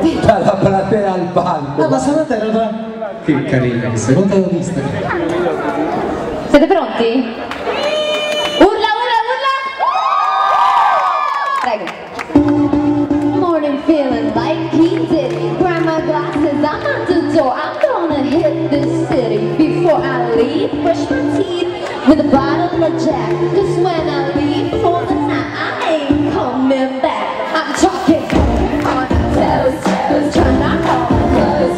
dalla platea al palco. Ah, ma stavolta era da... Che carina che sei, non te l'ho vista. Siete pronti? Urla, urla, urla! Prego. Morning feeling like he did. Grab my glasses, I'm at the door. I'm gonna hit this city before I leave. Brush my teeth with a bottle of Jack. Cause when I leave for the night, I ain't coming back. I'm talking on the toes, trying not all close,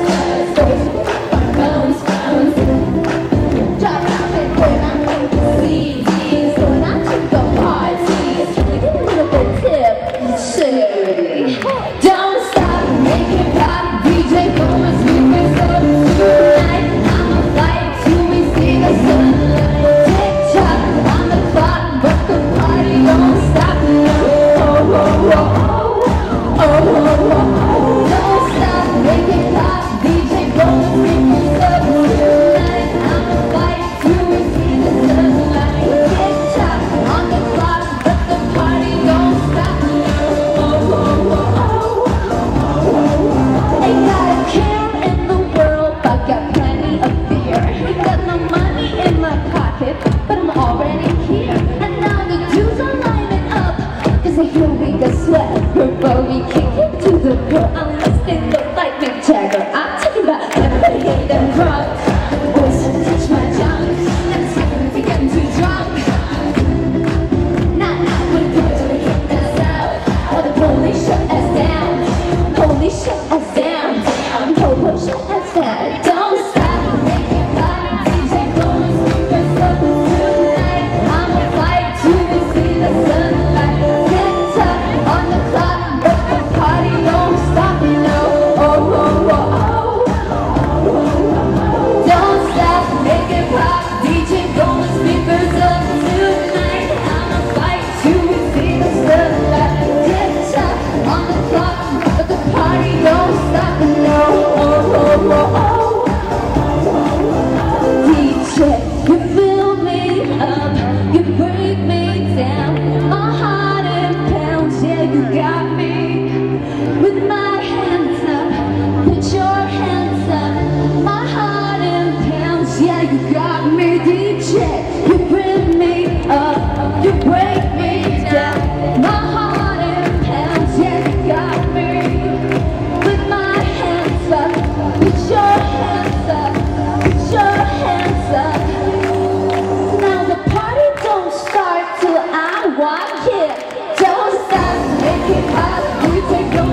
drop out and when I make the CDs, when I took the parties, give a little bit tip, silly. Don't stop making pop, DJ going speakers up tonight. I'ma fight till we see the sunlight. Tick tock on the clock, but the party don't stop. Oh, oh, oh, oh, oh, oh. Don't stop making pop, DJ going speakers up tonight. I'ma fight till we see the sunlight. Tick tock on the clock, but the party don't stop. Oh, oh, oh, oh. Ain't got a care in the world, but got plenty of fear. Ain't got no money in my pocket, but I'm already here. And now the dudes are lining up, cause they hear we got sweat. Before we kick it to the floor, unless they look like Mick Jagger. I'm talking about everybody them drunk. Boys touch my junk, and it's like if you're getting too drunk. Not when boys are hitting us out, or the police shut us down. Police shut us down, police shut us down. Don't stop making pop, DJ blowing speakers up tonight. I'ma fight till we see the sunlight. Tick tock on the clock, but the party don't stop. No, oh, oh, oh, oh. Don't stop making pop, DJ blowing speakers up tonight. I'ma fight till we see the sunlight. Tick tock on the clock, but the party don't stop. No, oh, oh, oh, oh. DJ, you fill me up, you break me down. My heart in pounds, yeah, you got me. With my hands up, put your hands up. My heart in pounds, yeah, you got me. DJ, you bring me up, you break me down. My heart in pounds, yeah, you got me. With my hands up, put your hands up, put your hands up. Now the party don't start till I walk in. Don't stop making pop, you take